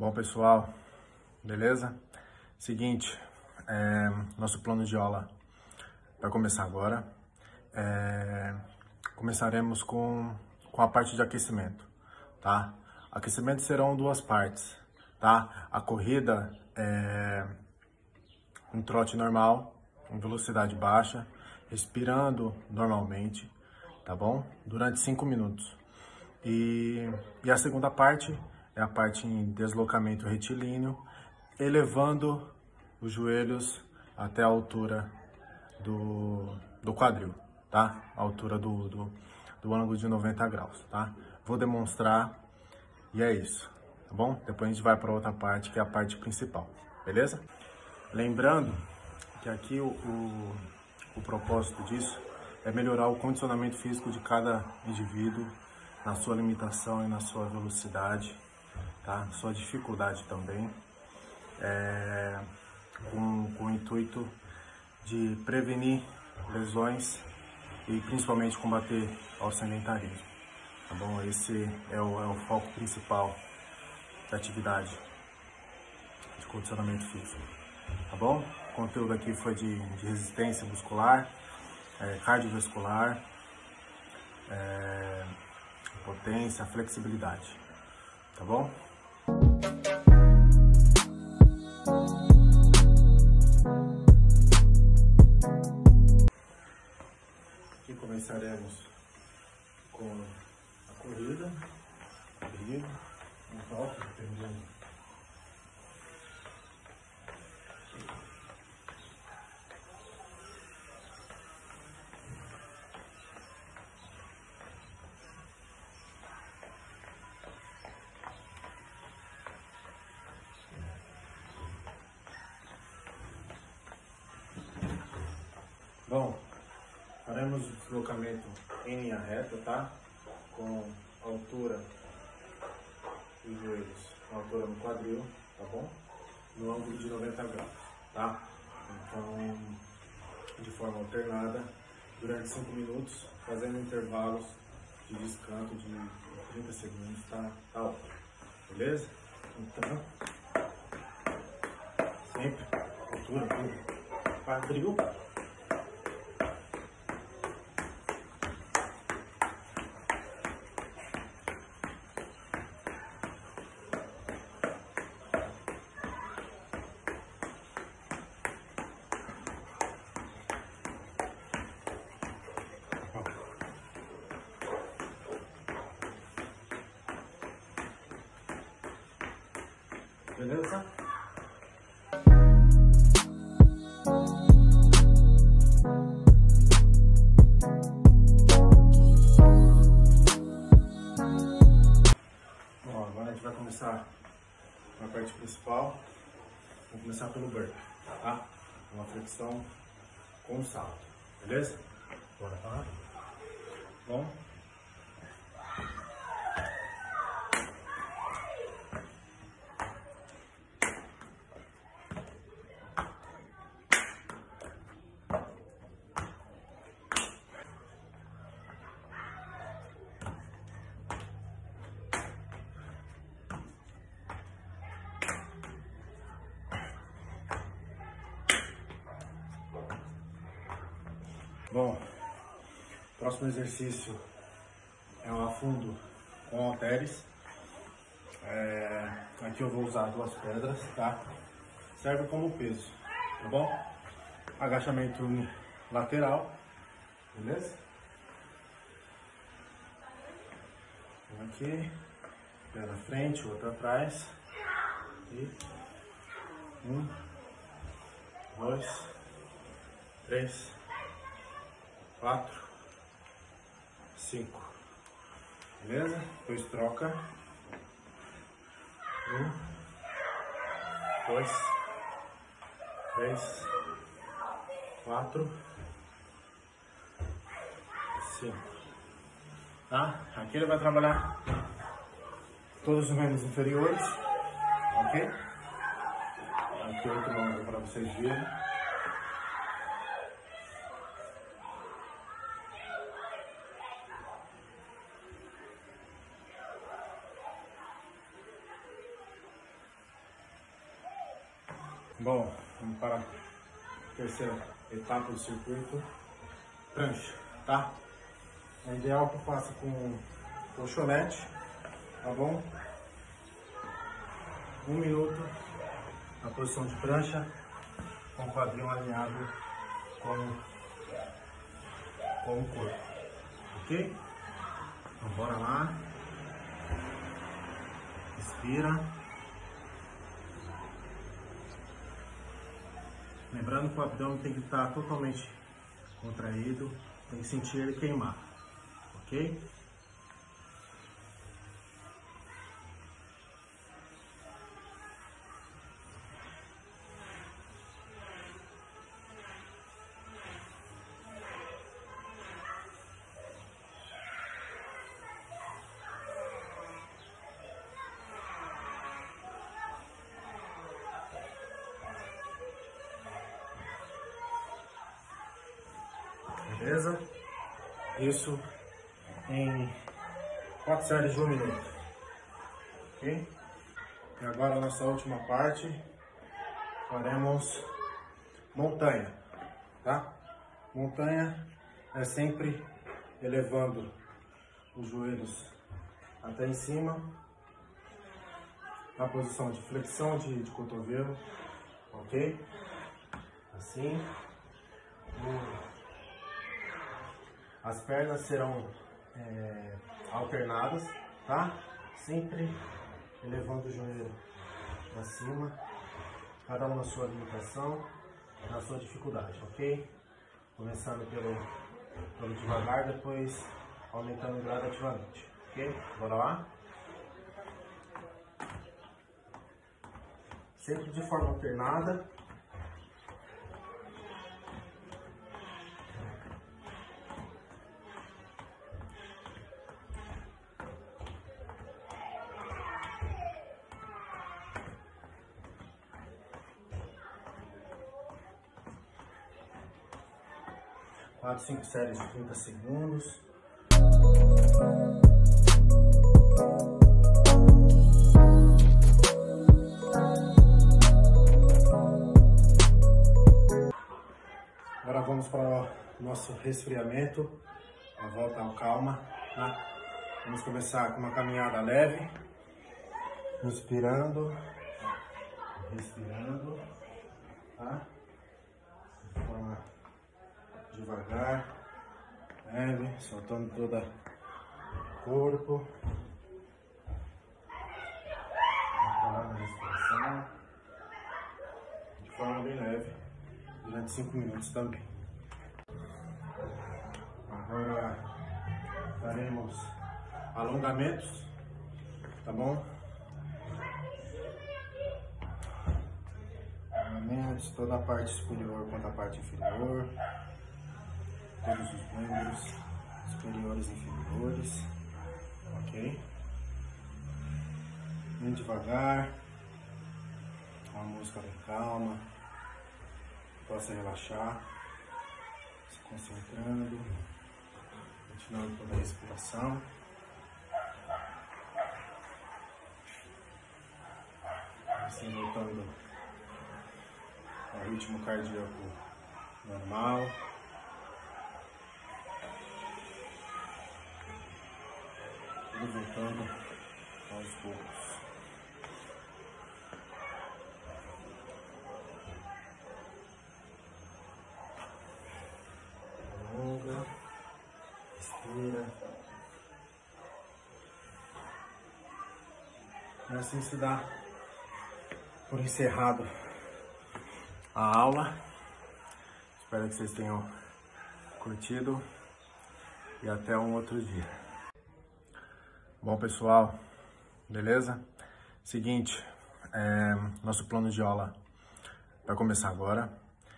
Bom, pessoal, beleza? Seguinte, nosso plano de aula vai começar agora. Começaremos com a parte de aquecimento, tá? Aquecimento serão duas partes, tá? A corrida é um trote normal, em velocidade baixa, respirando normalmente, tá bom? Durante 5 minutos. E a segunda parte é a parte em deslocamento retilíneo, elevando os joelhos até a altura do quadril, tá? A altura do ângulo de 90 graus, tá? Vou demonstrar e é isso, tá bom? Depois a gente vai para outra parte, que é a parte principal, beleza? Lembrando que aqui o propósito disso é melhorar o condicionamento físico de cada indivíduo, na sua limitação e na sua velocidade, tá? Na sua dificuldade também, com o intuito de prevenir lesões e principalmente combater ao sedentarismo, tá bom? Esse é o foco principal da atividade de condicionamento físico, tá bom? O conteúdo aqui foi de resistência muscular, cardiovascular, potência, flexibilidade, tá bom? Aqui começaremos com a corrida, um toque, dependendo. Bom, faremos o deslocamento em linha reta, tá? Com a altura dos joelhos, a altura no quadril, tá bom? No ângulo de 90 graus, tá? Então, de forma alternada, durante 5 minutos, fazendo intervalos de descanso de 30 segundos, tá ótimo, beleza? Então, sempre altura do quadril. Beleza? Bom, agora a gente vai começar na parte principal. Vamos começar pelo burpee, tá? Uma flexão com salto, beleza? Bora lá. Bom. Bom, próximo exercício é um afundo com halteres. Aqui eu vou usar 2 pedras, tá? Serve como peso, tá bom? Agachamento lateral, beleza? Um aqui, pé na frente, outro atrás. E 1, 2, 3, 4, 5, beleza? Depois troca. 1, 2, 3, 4, 5. Tá? Aqui ele vai trabalhar todos os membros inferiores, ok? Aqui outro ângulo para vocês verem. Bom, vamos para a terceira etapa do circuito, prancha, tá? É ideal que eu faça com colchonete, tá bom? 1 minuto na posição de prancha, com o quadril alinhado com o corpo, ok? Então bora lá, respira. Lembrando que o abdômen tem que estar totalmente contraído, tem que sentir ele queimar, ok? Beleza? Isso em 4 séries de 1 minuto. Ok? E agora a nossa última parte, faremos montanha, tá? Montanha é sempre elevando os joelhos até em cima, na posição de flexão de cotovelo, ok? Assim. As pernas serão alternadas, tá? Sempre elevando o joelho para cima, cada um na sua limitação, na sua dificuldade, ok? Começando pelo devagar, depois aumentando gradativamente, ok? Bora lá? Sempre de forma alternada. Quatro, 5 séries de 30 segundos. Agora vamos para o nosso resfriamento, a volta ao calma, tá? Vamos começar com uma caminhada leve, inspirando, respirando, tá? De forma devagar, leve, soltando todo o corpo, controlando a respiração, de forma bem leve, durante 5 minutos também. Agora faremos alongamentos, tá bom? Alongamentos, toda a parte superior quanto a parte inferior. Todos os membros superiores e inferiores, ok? Bem devagar, a música bem calma, possa relaxar, se concentrando, continuando toda a respiração. Assim, voltando ao ritmo cardíaco normal. Tudo voltando aos poucos. Alonga, respira. E assim se dá por encerrado a aula. Espero que vocês tenham curtido e até um outro dia. Bom, pessoal, beleza? Seguinte, nosso plano de aula vai começar agora.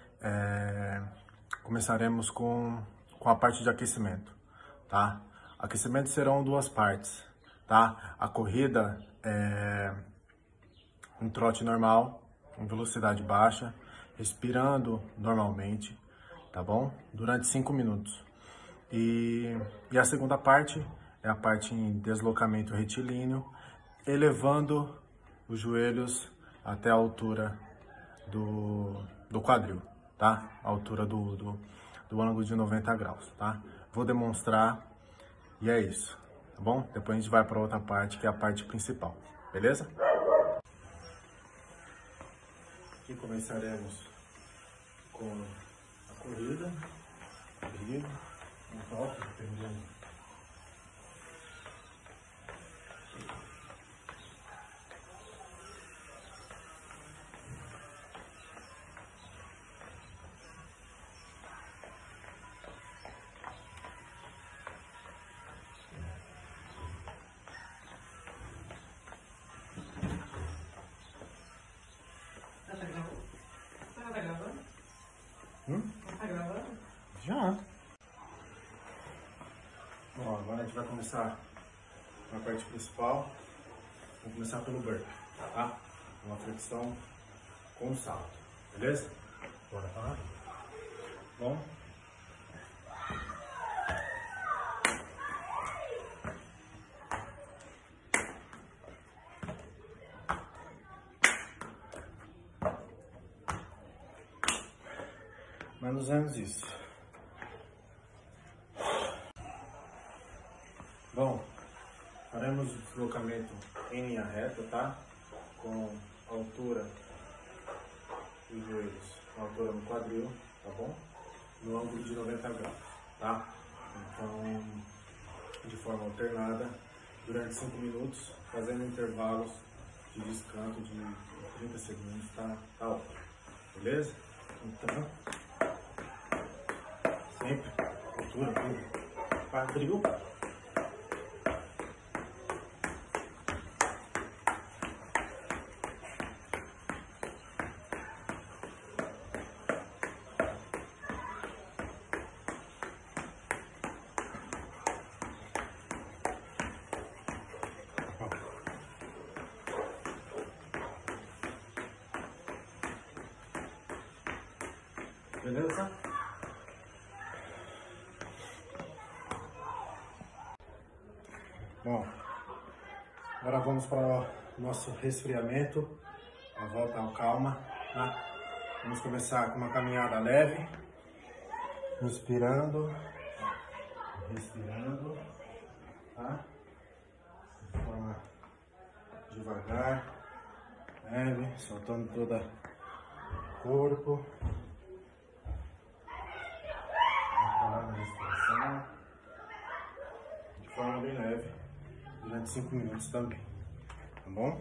Começaremos com a parte de aquecimento, tá? Aquecimento serão 2 partes, tá? A corrida é um trote normal, em velocidade baixa, respirando normalmente, tá bom? Durante 5 minutos. E a segunda parte é a parte em deslocamento retilíneo, elevando os joelhos até a altura do quadril, tá? A altura do ângulo de 90 graus, tá? Vou demonstrar e é isso, tá bom? Depois a gente vai para outra parte, que é a parte principal, beleza? Aqui começaremos com a corrida, abrigo, um toque, dependendo. Tá gravando? Já. Bom, agora a gente vai começar na parte principal. Vamos começar pelo burpee, tá? Uma flexão com salto, beleza? Bora lá. Bom. Mais ou menos isso. Bom, faremos o deslocamento em linha reta, tá? Com a altura dos joelhos, a altura no quadril, tá bom? No ângulo de 90 graus, tá? Então, de forma alternada, durante 5 minutos, fazendo intervalos de descanso de 30 segundos, tá ótimo, beleza? Então, sempre, altura, tudo, quadril. Beleza? Bom, agora vamos para o nosso resfriamento, a volta ao calma, tá? Vamos começar com uma caminhada leve, inspirando, respirando, tá? De forma devagar, leve, soltando todo o corpo. Na respiração, de forma bem leve, durante 5 minutos também, tá bom?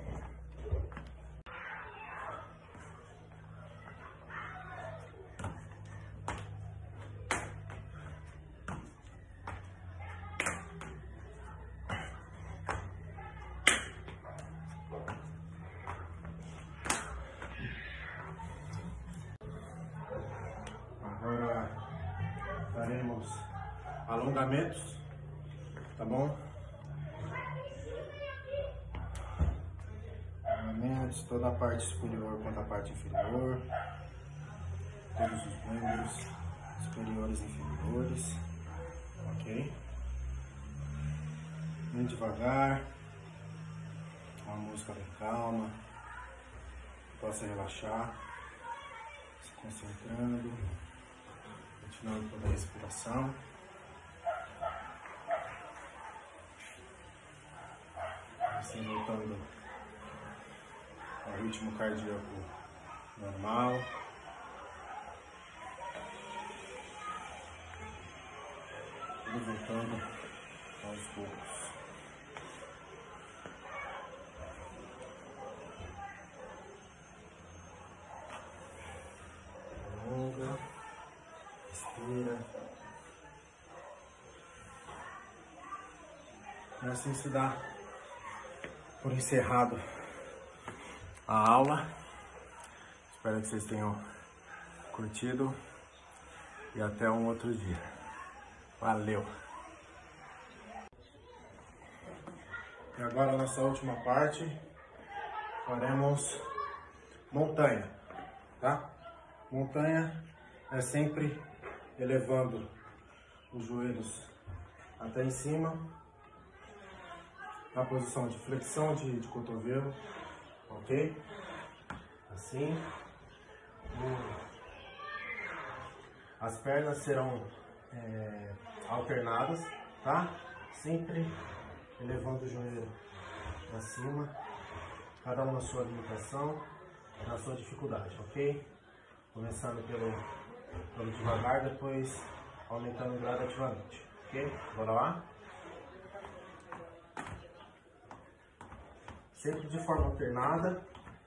Agora faremos alongamentos, tá bom? Alongamentos, toda a parte superior quanto a parte inferior, todos os membros superiores e inferiores, ok? Bem devagar, uma música bem calma, possa relaxar, se concentrando. Continuando toda a respiração. Assim, voltando ao ritmo cardíaco normal. Tudo voltando aos poucos. Alonga. Respira. E assim se dá por encerrado a aula. Espero que vocês tenham curtido e até um outro dia. Valeu! E agora a nossa última parte, faremos montanha, tá? Montanha é sempre elevando os joelhos até em cima, na posição de flexão de cotovelo, ok? Assim, As pernas serão alternadas, tá? Sempre elevando o joelho para cima, cada um na sua limitação, na sua dificuldade, ok? Começando pelo devagar, depois aumentando gradativamente, ok? Bora lá? Sempre de forma alternada.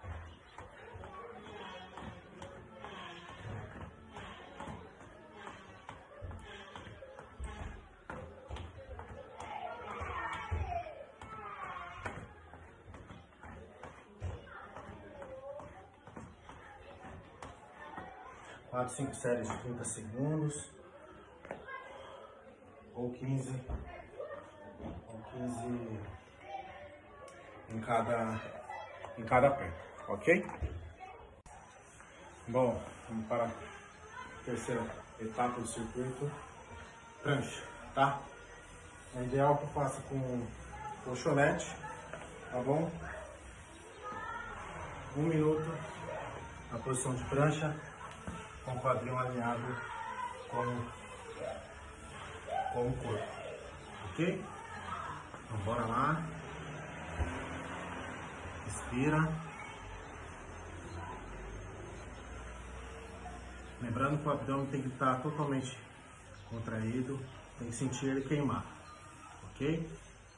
Quatro, 5 séries de 30 segundos. Ou 15 em cada perna, ok? Bom, vamos para a terceira etapa do circuito, prancha, tá? É ideal que eu faça com colchonete, tá bom? 1 minuto na posição de prancha, com o quadril alinhado com o corpo, ok? Então bora lá. Respira. Lembrando que o abdômen tem que estar totalmente contraído, tem que sentir ele queimar, ok?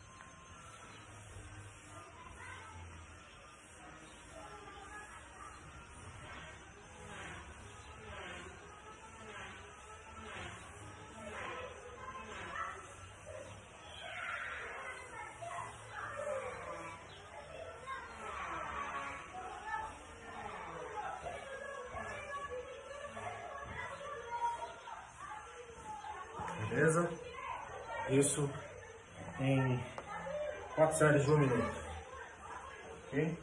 Beleza? Isso em 4 séries de 1 minuto. Ok?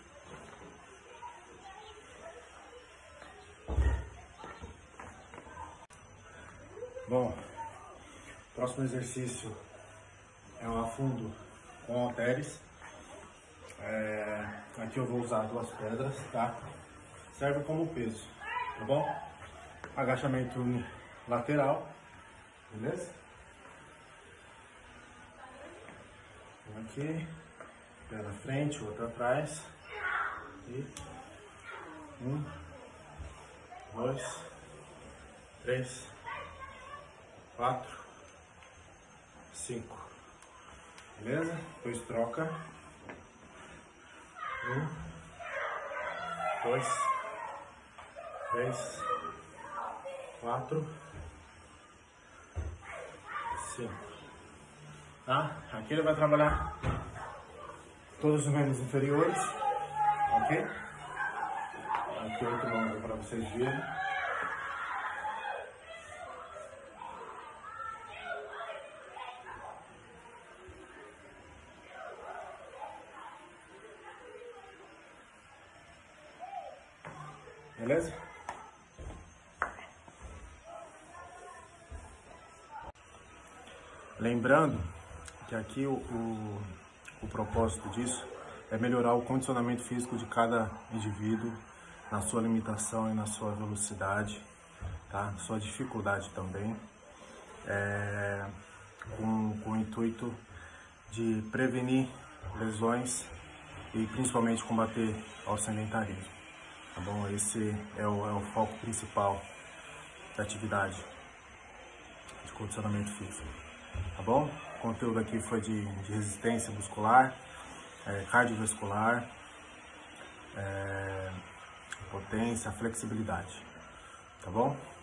Bom, próximo exercício é um afundo com halteres. Aqui eu vou usar 2 pedras, tá? Serve como peso, tá bom? Agachamento lateral. Beleza? Um aqui, pé na frente, outro atrás. E 1, 2, 3, 4, 5. Beleza? Depois troca. 1, 2, 3, 4, 5. Tá? Aqui ele vai trabalhar todos os membros inferiores, ok? Aqui outro ângulo para vocês verem. Beleza? Lembrando que aqui o propósito disso é melhorar o condicionamento físico de cada indivíduo na sua limitação e na sua velocidade, tá? Na sua dificuldade também, com o intuito de prevenir lesões e principalmente combater ao sedentarismo, tá bom? Esse é o foco principal da atividade de condicionamento físico. Tá bom? O conteúdo aqui foi de resistência muscular, cardiovascular, potência, flexibilidade. Tá bom?